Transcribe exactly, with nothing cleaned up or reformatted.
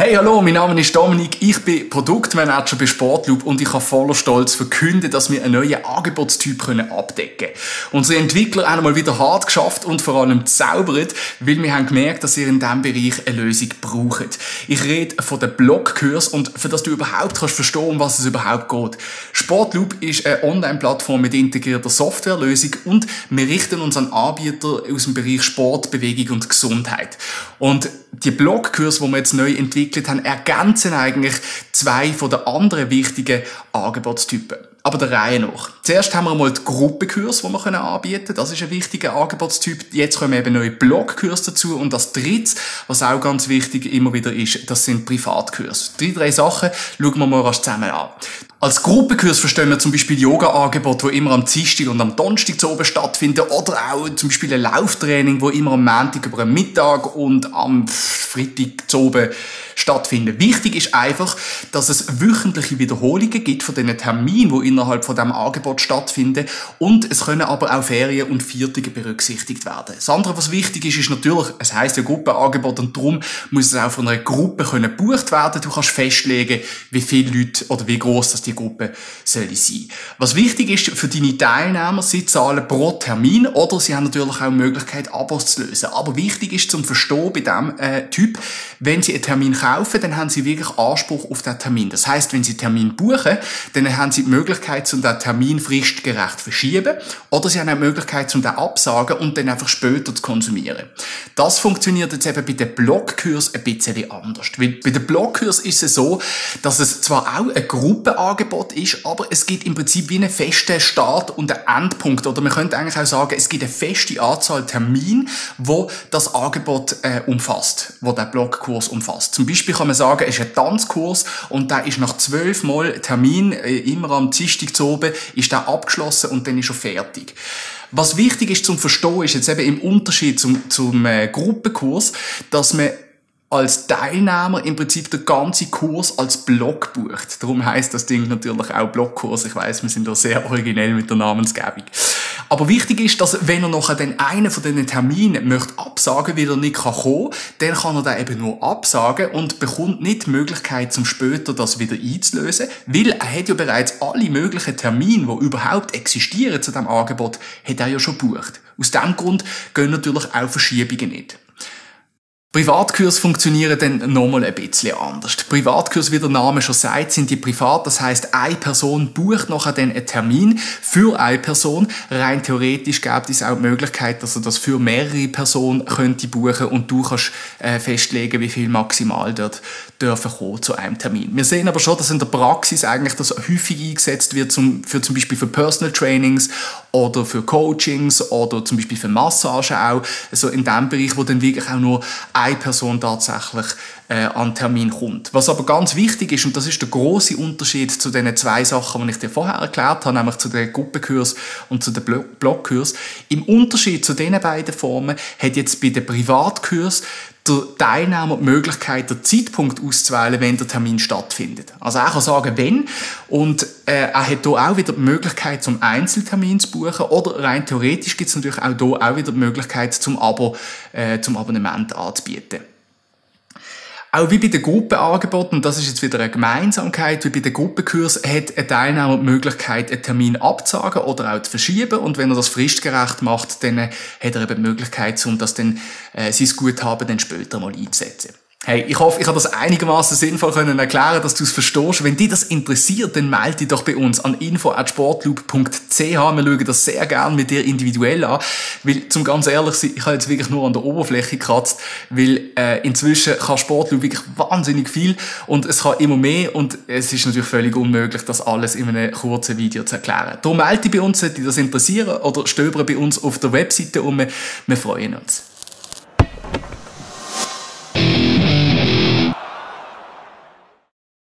Hey, hallo, mein Name ist Dominik, ich bin Produktmanager bei Sportloop und ich kann voller Stolz verkünden, dass wir einen neuen Angebotstyp abdecken können. Unsere Entwickler haben einmal wieder hart geschafft und vor allem gezaubert, weil wir haben gemerkt, dass ihr in diesem Bereich eine Lösung braucht. Ich rede von den Blogkurs und für das du überhaupt kannst verstehen, um was es überhaupt geht. Sportloop ist eine Online-Plattform mit integrierter Softwarelösung und wir richten uns an Anbieter aus dem Bereich Sport, Bewegung und Gesundheit. Und die Blogkurse, die wir jetzt neu entwickelt haben, ergänzen eigentlich zwei von den anderen wichtigen Angebotstypen. Aber der Reihe nach. Zuerst haben wir mal die Gruppenkurse, die wir anbieten können. Das ist ein wichtiger Angebotstyp. Jetzt kommen eben neue Blogkurse dazu. Und das dritte, was auch ganz wichtig immer wieder ist, das sind Privatkurse. Drei, drei Sachen schauen wir mal rasch zusammen an. Als Gruppenkurs verstehen wir zum Beispiel Yoga-Angebote, die immer am Dienstag und am Donnerstag zu oben stattfinden. Oder auch zum Beispiel ein Lauftraining, wo immer am Montag über einen Mittag und am Freitag zu oben stattfinden. Wichtig ist einfach, dass es wöchentliche Wiederholungen gibt von diesen Terminen, die innerhalb von diesem Angebot stattfinden. Und es können aber auch Ferien und Viertage berücksichtigt werden. Das andere, was wichtig ist, ist natürlich, es heisst ja Gruppenangebot und darum muss es auch von einer Gruppe können gebucht werden. Du kannst festlegen, wie viele Leute oder wie gross das die Gruppe soll sein. Was wichtig ist für deine Teilnehmer, sie zahlen pro Termin oder sie haben natürlich auch die Möglichkeit, Abos zu lösen. Aber wichtig ist zum Verstehen bei diesem äh, Typ, wenn sie einen Termin kaufen, dann haben sie wirklich Anspruch auf den Termin. Das heisst, wenn sie einen Termin buchen, dann haben sie die Möglichkeit, um den Termin fristgerecht zu verschieben oder sie haben auch die Möglichkeit, um den absagen und dann einfach später zu konsumieren. Das funktioniert jetzt eben bei den Blogkursen ein bisschen anders. Weil bei den Blogkursen ist es so, dass es zwar auch eine Gruppenangebot ist, aber es gibt im Prinzip wie einen festen Start und einen Endpunkt. Oder man könnte eigentlich auch sagen, es gibt eine feste Anzahl Termine, wo das Angebot äh, umfasst, wo der Blogkurs umfasst. Zum Beispiel kann man sagen, es ist ein Tanzkurs und der ist nach zwölf Mal Termin, äh, immer am Dienstag zu oben, ist der abgeschlossen und dann ist er fertig. Was wichtig ist zum Verstehen, ist jetzt eben im Unterschied zum, zum äh, Gruppenkurs, dass man als Teilnehmer im Prinzip den ganzen Kurs als Blog bucht. Darum heisst das Ding natürlich auch Blogkurs. Ich weiss, wir sind da sehr originell mit der Namensgebung. Aber wichtig ist, dass wenn er nachher dann einen von diesen Terminen möchte absagen, weil er nicht kommen kann, dann kann er den eben nur absagen und bekommt nicht die Möglichkeit, zum später das wieder einzulösen, weil er hat ja bereits alle möglichen Termine, die überhaupt existieren zu diesem Angebot, hat er ja schon gebucht. Aus diesem Grund gehen natürlich auch Verschiebungen nicht. Privatkurse funktionieren dann nochmal ein bisschen anders. Privatkurse, wie der Name schon sagt, sind die privat. Das heisst, eine Person bucht nachher dann einen Termin für eine Person. Rein theoretisch gibt es auch die Möglichkeit, dass er das für mehrere Personen könnte buchen und du kannst äh, festlegen, wie viel maximal dort dürfen kommen zu einem Termin. Wir sehen aber schon, dass in der Praxis eigentlich das häufig eingesetzt wird, zum, für zum Beispiel für Personal Trainings oder für Coachings oder zum Beispiel für Massagen auch. Also in dem Bereich, wo dann wirklich auch nur eine Person tatsächlich äh, an Termin kommt. Was aber ganz wichtig ist, und das ist der grosse Unterschied zu den zwei Sachen, die ich dir vorher erklärt habe, nämlich zu den Gruppenkurs und zu den Blogkurs. Im Unterschied zu diesen beiden Formen hat jetzt bei den Privatkurs der Teilnehmer die Möglichkeit, den Zeitpunkt auszuwählen, wenn der Termin stattfindet. Also er kann sagen, wenn, und äh, er hat hier auch wieder die Möglichkeit, zum Einzeltermin zu buchen, oder rein theoretisch gibt es natürlich auch hier auch wieder die Möglichkeit, zum Abo, äh, zum Abonnement anzubieten. Auch wie bei den Gruppenangeboten, und das ist jetzt wieder eine Gemeinsamkeit, wie bei den Gruppenkursen, hat ein Teilnehmer die Möglichkeit, einen Termin abzusagen oder auch zu verschieben. Und wenn er das fristgerecht macht, dann hat er eben die Möglichkeit, um das dann, äh, sein Guthaben dann später mal einzusetzen. Hey, ich hoffe, ich habe das einigermaßen sinnvoll können erklären, dass du es verstehst. Wenn dich das interessiert, dann melde dich doch bei uns an info at sportloop punkt c h. Wir schauen das sehr gerne mit dir individuell an, weil, zum ganz ehrlich sein, ich habe jetzt wirklich nur an der Oberfläche gekratzt, weil äh, inzwischen kann Sportloop wirklich wahnsinnig viel und es kann immer mehr und es ist natürlich völlig unmöglich, das alles in einem kurzen Video zu erklären. Darum melde dich bei uns, sollte dich das interessieren, oder stöbere bei uns auf der Webseite um. Wir freuen uns.